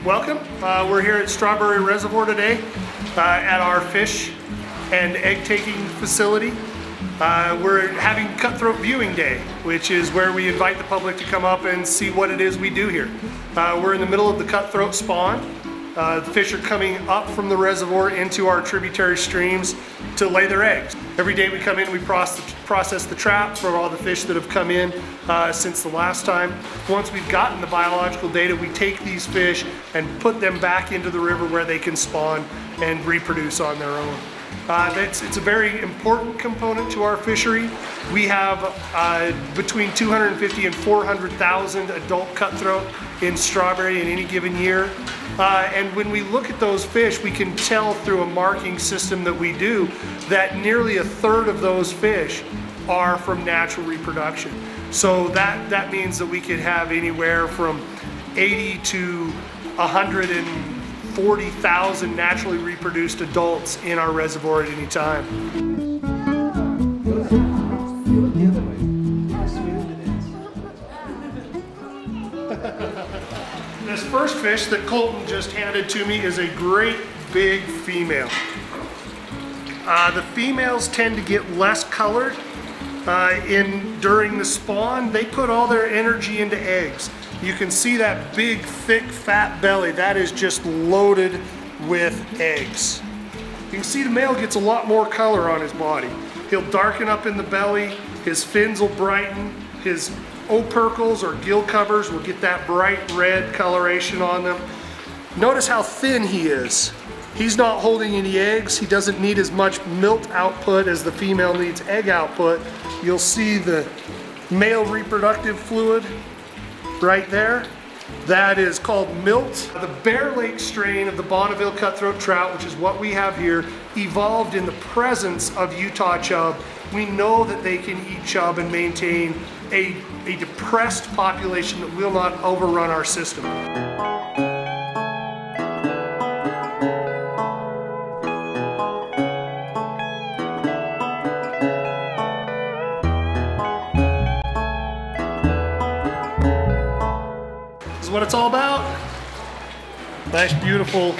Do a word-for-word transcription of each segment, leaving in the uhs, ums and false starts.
Welcome. Uh, we're here at Strawberry Reservoir today uh, at our fish and egg taking facility. Uh, we're having Cutthroat Viewing Day, which is where we invite the public to come up and see what it is we do here. Uh, we're in the middle of the cutthroat spawn. Uh, the fish are coming up from the reservoir into our tributary streams to lay their eggs. Every day we come in, we process, process the trap for all the fish that have come in uh, since the last time. Once we've gotten the biological data, we take these fish and put them back into the river where they can spawn and reproduce on their own. Uh, that's, it's a very important component to our fishery. We have uh, between two hundred fifty and four hundred thousand adult cutthroat in Strawberry in any given year. Uh, and when we look at those fish, we can tell through a marking system that we do that nearly a third of those fish are from natural reproduction. So that, that means that we could have anywhere from eighty to one hundred forty thousand naturally reproduced adults in our reservoir at any time. This first fish that Colton just handed to me is a great big female. Uh, the females tend to get less colored uh, in during the spawn. They put all their energy into eggs. You can see that big, thick, fat belly. That is just loaded with eggs. You can see the male gets a lot more color on his body. He'll darken up in the belly, his fins will brighten, his opercles or gill covers will get that bright red coloration on them. Notice how thin he is. He's not holding any eggs. He doesn't need as much milk output as the female needs egg output. You'll see the male reproductive fluid right there. That is called milt. The Bear Lake strain of the Bonneville Cutthroat Trout, which is what we have here, evolved in the presence of Utah chub. We know that they can eat chub and maintain a, a depressed population that will not overrun our system. This is what it's all about. Nice, beautiful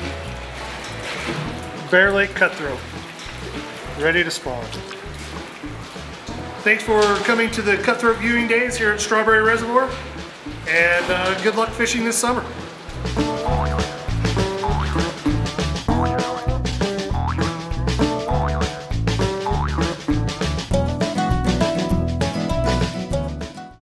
Bear Lake Cutthroat, ready to spawn. Thanks for coming to the Cutthroat Viewing Days here at Strawberry Reservoir, and uh, good luck fishing this summer.